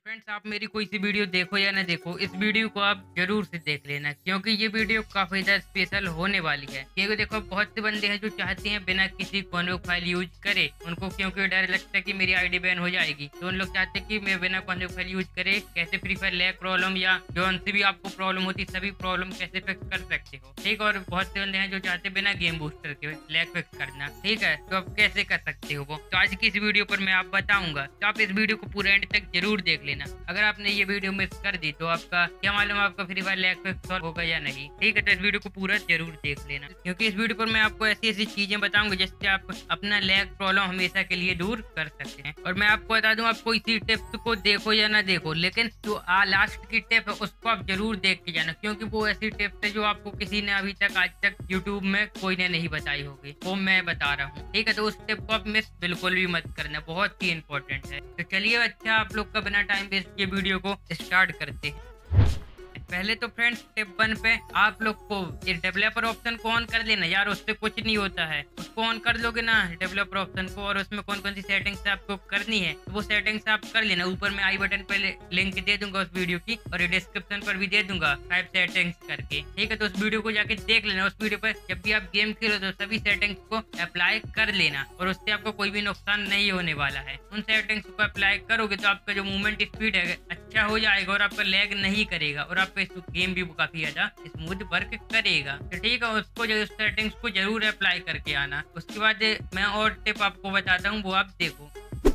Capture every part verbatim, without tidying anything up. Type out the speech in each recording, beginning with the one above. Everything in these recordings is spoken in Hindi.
फ्रेंड्स, आप मेरी कोई सी वीडियो देखो या ना देखो, इस वीडियो को आप जरूर से देख लेना क्योंकि ये वीडियो काफी ज्यादा स्पेशल होने वाली है। क्योंकि देखो, बहुत से बंदे हैं जो चाहते हैं बिना किसी कॉन्वोक फाइल यूज करे, उनको क्योंकि डर लगता है कि मेरी आईडी बैन हो जाएगी, तो उन लोग चाहते हैं कि मैं बिना कॉन्वोक फाइल यूज करे कैसे फ्री फायर लैग प्रॉब्लम या जो उनसे भी आपको प्रॉब्लम होती है सभी प्रॉब्लम कैसे फिक्स कर सकते हो। ठीक, और बहुत से बंदे हैं जो चाहते हैं बिना गेम बूस्टर के लैग फिक्स करना। ठीक है, तो आप कैसे कर सकते हो वो, तो आज की इस वीडियो पर मैं आप बताऊंगा। तो आप इस वीडियो को पूरा एंड तक जरूर देख लेना। अगर आपने ये वीडियो मिस कर दी तो आपका क्या मालूम आपका फ्री फायर लैग फिक्स होगा या नहीं। ठीक है, तो इस वीडियो को पूरा जरूर देख लेना क्योंकि इस वीडियो पर मैं आपको ऐसी ऐसी चीजें बताऊंगा जिससे आप अपना लैग प्रॉब्लम हमेशा के लिए दूर कर सकते हैं। और मैं आपको बता दूं, आप कोई सी टिप्स को देखो या ना देखो, लेकिन जो लास्ट की टिप है उसको आप जरूर देख के जाना क्योंकि वो ऐसी टिप्स है जो आपको किसी ने अभी तक आज तक यूट्यूब में कोई ने नहीं बताई होगी, वो मैं बता रहा हूँ। ठीक है, तो उस टिप को आप मिस बिल्कुल भी मत करना, बहुत ही इंपॉर्टेंट है। तो चलिए, अच्छा आप लोग का बिना टाइम वेस्ट ये वीडियो को स्टार्ट करते हैं। पहले तो फ्रेंड्स, स्टेप वन पे आप लोग को ये डेवलपर ऑप्शन को ऑन कर लेना यार, उससे कुछ नहीं होता है। उसको ऑन कर लोगे ना डेवलपर ऑप्शन को, और उसमें कौन कौन सी सेटिंग्स आपको करनी है तो वो सेटिंग्स आप कर लेना। ऊपर मैं आई बटन पे लिंक दे दूंगा उस वीडियो की, और डिस्क्रिप्शन पर भी दे दूंगा फाइव सेटिंग्स करके। ठीक है, तो उस वीडियो को जाके देख लेना। उस वीडियो पर जब भी आप गेम खेलो तो सभी सेटिंग्स को अप्लाई कर लेना, और उससे आपको कोई भी नुकसान नहीं होने वाला है। उन सेटिंग्स को अप्लाई करोगे तो आपका जो मूवमेंट स्पीड है अच्छा हो जाएगा और आपका लैग नहीं करेगा, और आपका गेम भी काफी ज्यादा स्मूथ वर्क करेगा। तो ठीक है, उसको जो सेटिंग्स को जरूर अप्लाई करके आना। उसके बाद मैं और टिप आपको बताता हूँ, वो आप देखो।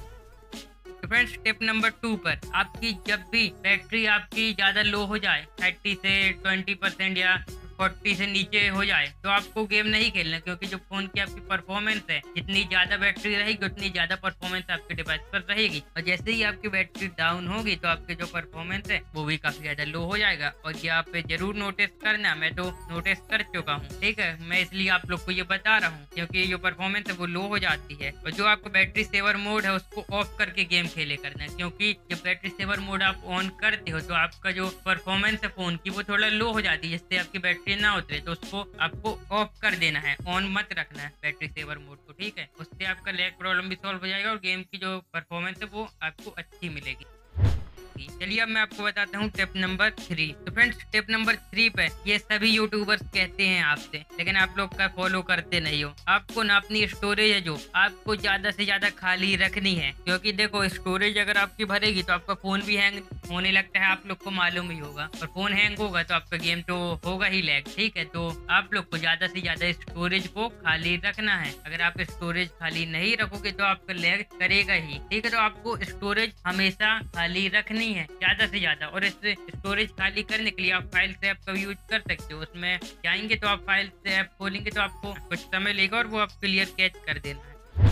तो फ्रेंड्स, टिप नंबर टू पर आपकी जब भी बैटरी आपकी ज्यादा लो हो जाए, थर्टी से ट्वेंटी परसेंट या फोर्टी से नीचे हो जाए, तो आपको गेम नहीं खेलना क्योंकि जो फोन की आपकी परफॉर्मेंस है, जितनी ज्यादा बैटरी रहेगी उतनी ज्यादा परफॉर्मेंस आपके डिवाइस पर रहेगी, और जैसे ही आपकी बैटरी डाउन होगी तो आपकी जो परफॉर्मेंस है वो भी काफी ज्यादा लो हो जाएगा। और ये आप जरूर नोटिस करना, मैं तो नोटिस कर चुका हूँ। ठीक है, मैं इसलिए आप लोग को ये बता रहा हूँ क्योंकि जो परफॉर्मेंस है वो लो हो जाती है। और जो आपको बैटरी सेवर मोड है उसको ऑफ करके गेम खेले करना है, क्योंकि जब बैटरी सेवर मोड आप ऑन करते हो तो आपका जो परफॉर्मेंस है फोन की वो थोड़ा लो हो जाती है, जिससे आपकी बैटरी ना उतरे, तो उसको आपको ऑफ कर देना है, ऑन मत रखना है बैटरी सेवर मोड को। ठीक है, उससे आपका लैग प्रॉब्लम भी सॉल्व हो जाएगा और गेम की जो परफॉर्मेंस है वो आपको अच्छी मिलेगी। चलिए, अब मैं आपको बताता हूँ टिप नंबर थ्री। तो फ्रेंड्स, टिप नंबर थ्री पे ये सभी यूट्यूबर्स कहते हैं आपसे, लेकिन आप लोग का फॉलो करते नहीं हो। आपको ना अपनी स्टोरेज है जो आपको ज्यादा से ज्यादा खाली रखनी है, क्योंकि देखो स्टोरेज अगर आपकी भरेगी तो आपका फोन भी हैंग होने लगता है, आप लोग को मालूम ही होगा, और फोन हैंग होगा तो आपका गेम तो होगा ही लैग। ठीक है, तो आप लोग को ज्यादा से ज्यादा स्टोरेज को खाली रखना है। अगर आप स्टोरेज खाली नहीं रखोगे तो आपका लैग करेगा ही। ठीक है, तो आपको स्टोरेज हमेशा खाली रखनी है ज्यादा से ज्यादा, और इस स्टोरेज खाली करने के लिए आप फाइल से ऐप का यूज कर सकते हो। उसमें जाएंगे तो आप फाइल से ऐप खोलेंगे तो आपको कुछ समय लेगा और वो आप क्लियर कैच कर देना है।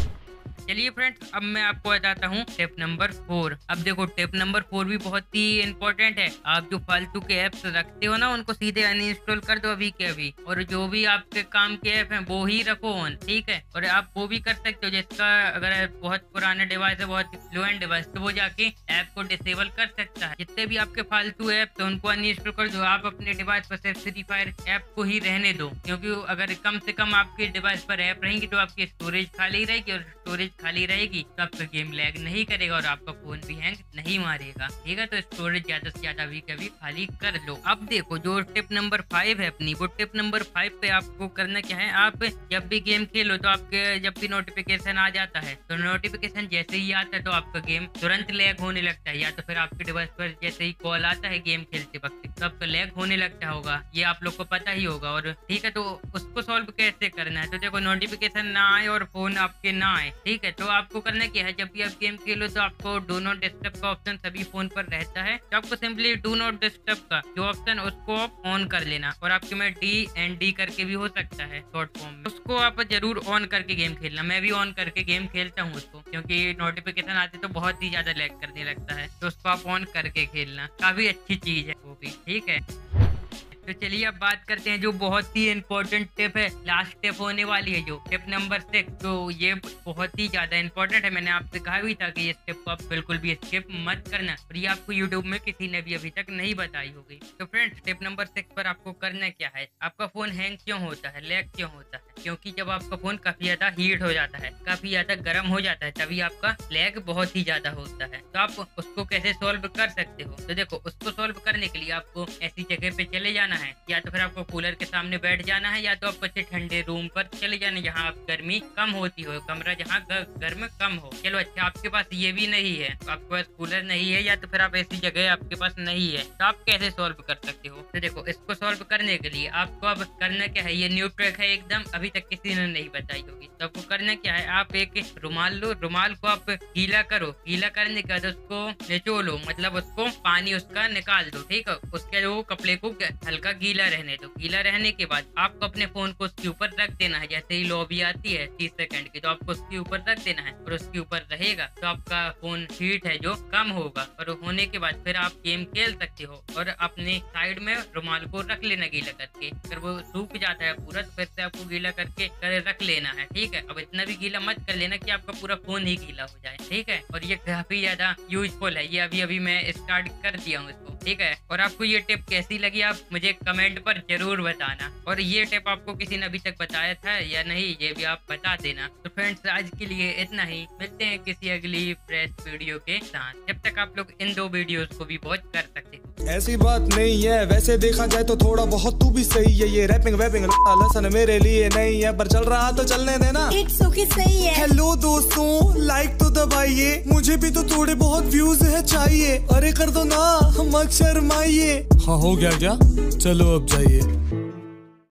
चलिए फ्रेंड्स, अब मैं आपको बताता हूँ टिप नंबर फोर। अब देखो, टिप नंबर फोर भी बहुत ही इंपॉर्टेंट है। आप जो फालतू के ऐप्स रखते हो ना उनको सीधे अनइंस्टॉल कर दो अभी के अभी, और जो भी आपके काम के ऐप हैं वो ही रखो ऑन। ठीक है, और आप वो भी कर सकते हो जिसका अगर बहुत पुराना डिवाइस है, बहुत लो एंड डिवाइस, तो वो जाके ऐप को डिसेबल कर सकता है। जितने भी आपके फालतू ऐप तो उनको अनइंस्टॉल कर दो। आप अपने डिवाइस पर सिर्फ फ्री फायर ऐप को ही रहने दो, क्योंकि अगर कम से कम आपके डिवाइस पर ऐप रहेंगी तो आपकी स्टोरेज खाली रहेगी, और स्टोरेज खाली रहेगी तो आपका गेम लैग नहीं करेगा और आपका फोन भी हैंग नहीं मारेगा। ठीक है, तो स्टोरेज ज्यादा से ज्यादा भी कभी खाली कर लो। अब देखो, जो टिप नंबर फाइव है अपनी, वो टिप नंबर फाइव पे आपको करना क्या है, आप जब भी गेम खेलो तो आपके जब भी नोटिफिकेशन आ जाता है तो नोटिफिकेशन जैसे ही आता है तो आपका गेम तुरंत लैग होने लगता है, या तो फिर आपके डिवाइस पर जैसे ही कॉल आता है गेम खेलते वक्त तो आपका लैग होने लगता होगा, ये आप लोग को पता ही होगा। और ठीक है, तो उसको सॉल्व कैसे करना है, तो देखो नोटिफिकेशन ना आए और फोन आपके ना आए। ठीक है, तो आपको करना क्या है, जब भी आप गेम खेलो तो आपको डू नॉट डिस्टर्ब का ऑप्शन सभी फोन पर रहता है, तो आपको सिंपली डू नॉट डिस्टर्ब का जो ऑप्शन उसको आप ऑन कर लेना, और आपके में डी एंड डी करके भी हो सकता है शॉर्ट फॉर्म में, उसको आप जरूर ऑन करके गेम खेलना। मैं भी ऑन करके गेम खेलता हूँ उसको, क्योंकि नोटिफिकेशन आते तो बहुत ही ज्यादा लैग करने लगता है, तो उसको आप ऑन करके खेलना, काफी अच्छी चीज है वो भी। ठीक है, तो चलिए अब बात करते हैं जो बहुत ही इंपॉर्टेंट टिप है, लास्ट टिप होने वाली है जो टिप नंबर सिक्स। तो ये बहुत ही ज्यादा इंपॉर्टेंट है, मैंने आपसे कहा भी था कि इस टिप को आप बिल्कुल भी स्किप मत करना और ये आपको यूट्यूब में किसी ने भी अभी तक नहीं बताई होगी। तो फ्रेंड्स टिप नंबर सिक्स पर आपको करना क्या है, आपका फोन हैंग क्यों होता है, लैग क्यों होता है, क्योंकि जब आपका फोन काफी ज्यादा हीट हो जाता है, काफी ज्यादा गर्म हो जाता है, तभी आपका लैग बहुत ही ज्यादा होता है। तो आप उसको कैसे सॉल्व कर सकते हो, तो देखो उसको सॉल्व करने के लिए आपको ऐसी जगह पे चले जाना है, या तो फिर आपको कूलर के सामने बैठ जाना है, या तो आपको अच्छे ठंडे रूम पर चले जाना है जहाँ आप गर्मी कम होती हो, कमरा जहाँ गर्म कम हो। चलो अच्छा आपके पास ये भी नहीं है, तो आपके पास कूलर नहीं है, या तो फिर आप ऐसी जगह आपके पास नहीं है, तो आप कैसे सॉल्व कर सकते हो। तो देखो इसको सॉल्व करने के लिए आपको अब करना क्या है, ये न्यू ट्रिक है एकदम, अभी तक किसी ने नहीं बताई होगी। तो आपको करना क्या है, आप एक रुमाल लो, रुमाल को आप गीला करो, गीला करने के बाद उसको निचोलो, मतलब उसको पानी उसका निकाल दो, ठीक है। उसके वो कपड़े को हल्का गीला रहने दो। गीला रहने के बाद आपको अपने फोन को उसके ऊपर रख देना है, जैसे ही लॉबी आती है तीस सेकंड की, तो आपको उसके ऊपर रख देना है और उसके ऊपर रहेगा तो आपका फोन हीट है जो कम होगा, और होने के बाद फिर आप गेम खेल सकते हो। और अपने साइड में रुमाल को रख लेना गीला करके, अगर वो सूख जाता है पूरा तो फिर से आपको गीला करके कर रख लेना है, ठीक है। अब इतना भी गीला मत कर लेना कि आपका पूरा फोन ही गीला हो जाए, ठीक है। और ये काफी ज्यादा यूजफुल है, ये अभी अभी मैं स्टार्ट कर दिया हूँ इसको, ठीक है। और आपको ये टिप कैसी लगी आप मुझे कमेंट पर जरूर बताना, और ये टिप आपको किसी ने अभी तक बताया था या नहीं ये भी आप बता देना। तो फ्रेंड्स आज के लिए इतना ही, मिलते हैं किसी अगली फ्रेश वीडियो के साथ, जब तक आप लोग इन दो वीडियोस को भी वॉच कर सकते हो। ऐसी बात नहीं है, वैसे देखा जाए तो थोड़ा बहुत तू भी सही है, ये रैपिंग वैपिंग लसन मेरे लिए नहीं है, पर चल रहा तो चलने देना, इट्स ओके सही है। हेलो दोस्तों लाइक तो दबाइए, मुझे भी तो थोड़े बहुत व्यूज है चाहिए, अरे कर दो ना मत शर्माइए। हाँ हो गया क्या, चलो अब जाइए।